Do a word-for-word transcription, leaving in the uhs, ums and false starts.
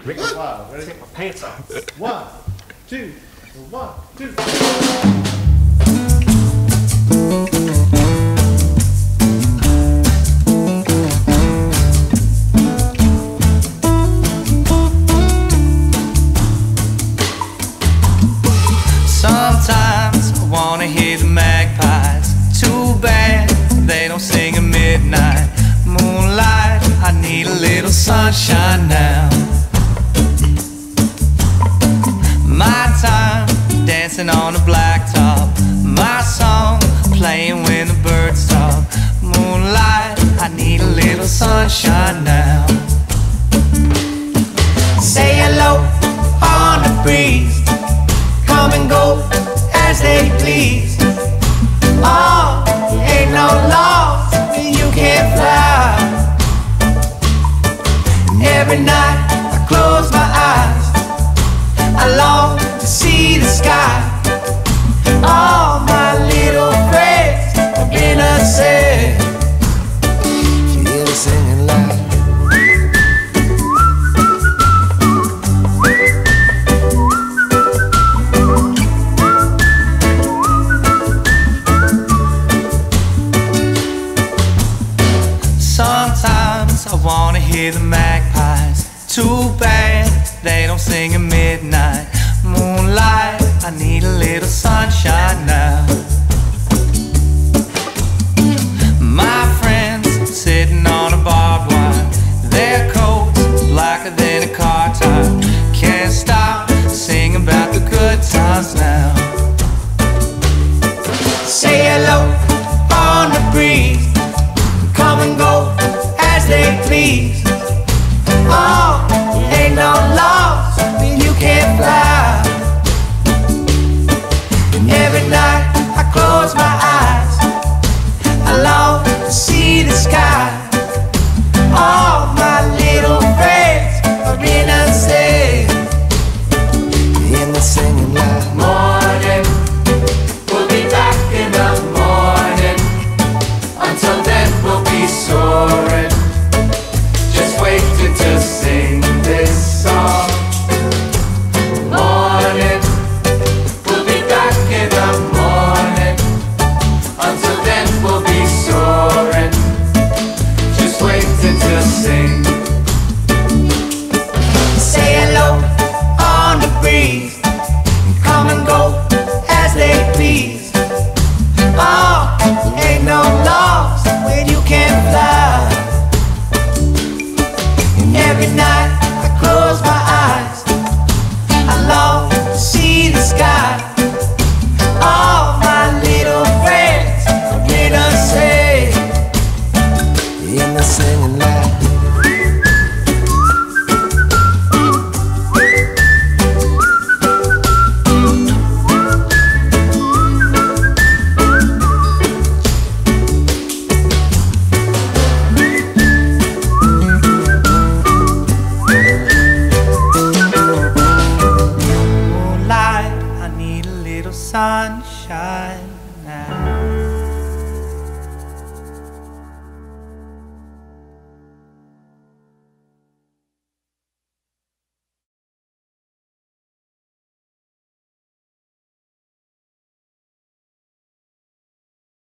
Rick Wild. Ready? Take my pants off. One, two, one, two. Sometimes I wanna hear the magpies. Too bad they don't sing at midnight. Moonlight, I need a little sunshine now. My time dancing on the blacktop. My song playing when the birds talk. Moonlight, I need a little sunshine now. Say hello on the breeze. Come and go as they please. Oh, ain't no laws, you can't fly. Every night I close my eyes, I long to see the sky. All my little friends are innocent. You hear me singing loud. Sometimes I wanna hear the magpies. Too bad they don't sing at midnight. Moonlight, I need a little sunshine now. My friends sitting on a barbed wire. Their coats blacker than a car tire. Can't stop singing about the good times now. Say hello on the breeze.